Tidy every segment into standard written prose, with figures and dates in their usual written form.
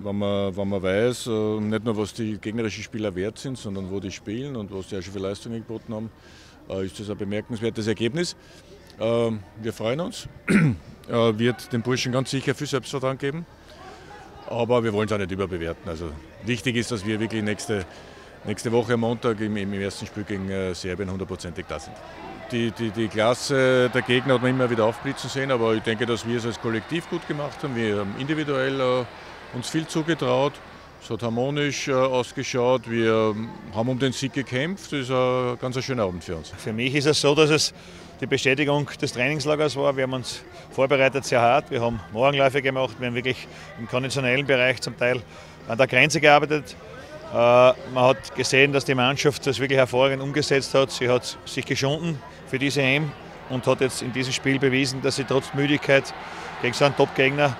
wenn man weiß, nicht nur was die gegnerischen Spieler wert sind, sondern wo die spielen und was die auch schon für Leistungen geboten haben, ist das ein bemerkenswertes Ergebnis. Wir freuen uns, wird den Burschen ganz sicher viel Selbstvertrauen geben, aber wir wollen es auch nicht überbewerten. Also wichtig ist, dass wir wirklich nächste Woche am Montag im ersten Spiel gegen Serbien 100%ig da sind. Die Klasse der Gegner hat man immer wieder aufblitzen sehen, aber ich denke, dass wir es als Kollektiv gut gemacht haben. Wir haben individuell uns viel zugetraut. Es hat harmonisch ausgeschaut. Wir haben um den Sieg gekämpft. Das ist ein ganz schöner Abend für uns. Für mich ist es so, dass es die Bestätigung des Trainingslagers war. Wir haben uns vorbereitet sehr hart. Wir haben Morgenläufe gemacht. Wir haben wirklich im konditionellen Bereich zum Teil an der Grenze gearbeitet. Man hat gesehen, dass die Mannschaft das wirklich hervorragend umgesetzt hat. Sie hat sich geschunden für diese EM und hat jetzt in diesem Spiel bewiesen, dass sie trotz Müdigkeit gegen so einen Top-Gegner,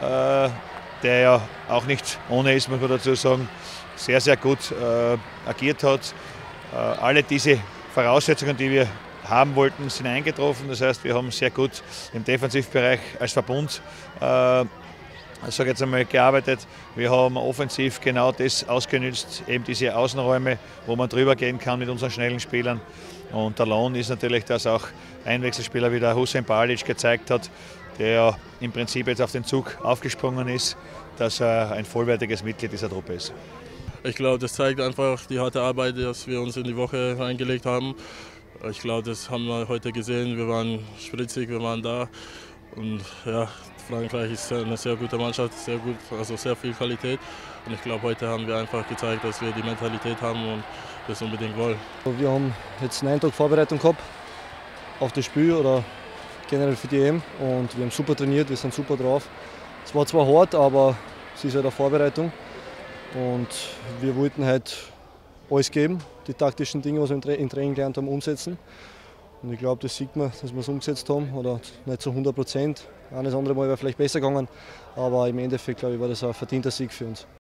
der ja auch nicht ohne ist, muss man dazu sagen, sehr, sehr gut agiert hat. Alle diese Voraussetzungen, die wir haben wollten, sind eingetroffen. Das heißt, wir haben sehr gut im Defensivbereich als Verbund jetzt einmal gearbeitet. Wir haben offensiv genau das ausgenutzt, eben diese Außenräume, wo man drüber gehen kann mit unseren schnellen Spielern. Und der Lohn ist natürlich, dass auch Einwechselspieler wie der Hussein Balic gezeigt hat, der ja im Prinzip jetzt auf den Zug aufgesprungen ist, dass er ein vollwertiges Mitglied dieser Truppe ist. Ich glaube, das zeigt einfach die harte Arbeit, die wir uns in die Woche reingelegt haben. Ich glaube, das haben wir heute gesehen. Wir waren spritzig, wir waren da. Und ja, Frankreich ist eine sehr gute Mannschaft, sehr gut, also sehr viel Qualität. Und ich glaube, heute haben wir einfach gezeigt, dass wir die Mentalität haben und das unbedingt wollen. Wir haben jetzt 9 Tage Vorbereitung gehabt auf das Spiel oder generell für die EM und wir haben super trainiert, wir sind super drauf. Es war zwar hart, aber es ist halt eine Vorbereitung und wir wollten halt alles geben, die taktischen Dinge, was wir im Training gelernt haben, umsetzen. Und ich glaube, das sieht man, dass wir es umgesetzt haben, oder nicht zu 100%. Eines andere Mal wäre vielleicht besser gegangen, aber im Endeffekt, glaube ich, war das ein verdienter Sieg für uns.